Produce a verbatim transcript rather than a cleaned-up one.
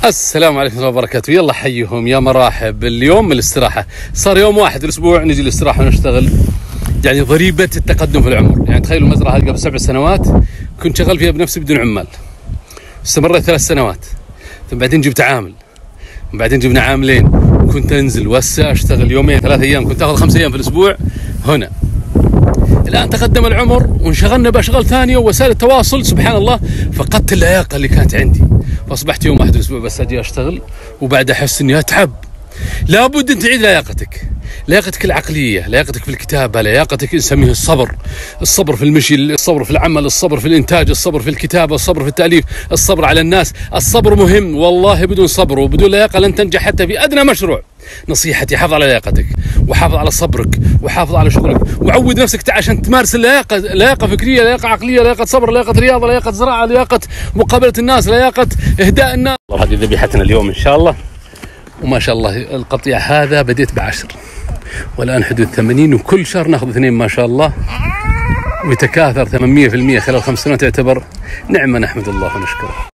السلام عليكم ورحمة الله وبركاته. يلا حيهم يا مراحب. اليوم من الاستراحة، صار يوم واحد الأسبوع نجي الاستراحة ونشتغل. يعني ضريبة التقدم في العمر. يعني تخيلوا المزرعة هذه قبل سبع سنوات كنت شغال فيها بنفسي بدون عمال، استمريت ثلاث سنوات، ثم بعدين جبت عامل، وبعدين جبنا عاملين، كنت أنزل وسع أشتغل يومين ثلاث أيام، كنت أخذ خمس أيام في الأسبوع. هنا الآن تقدم العمر وانشغلنا بأشغال ثانية ووسائل التواصل، سبحان الله فقدت اللياقة اللي كانت عندي، فأصبحت يوم واحد الأسبوع بس أجي أشتغل وبعد أحس إني أتعب. لابد أن تعيد لياقتك، لياقتك العقلية، لياقتك في الكتابة، لياقتك نسميه الصبر، الصبر في المشي، الصبر في العمل، الصبر في الإنتاج، الصبر في الكتابة، الصبر في التأليف، الصبر على الناس. الصبر مهم والله، بدون صبر وبدون لياقة لن تنجح حتى في أدنى مشروع. نصيحتي حافظ على لياقتك، وحافظ على صبرك، وحافظ على شغلك، وعود نفسك عشان تمارس اللياقة، لياقة فكرية، لياقة عقلية، لياقة صبر، لياقة رياضة، لياقة زراعة، لياقة مقابلة الناس، لياقة إهداء الناس. هذه ذبيحتنا اليوم إن شاء الله، وما شاء الله القطيع هذا بديت بعشر والآن حدود ثمانين، وكل شهر ناخذ اثنين ما شاء الله، ويتكاثر ثمانمئة بالمئة خلال خمس سنوات. يعتبر نعمة نحمد الله ونشكره.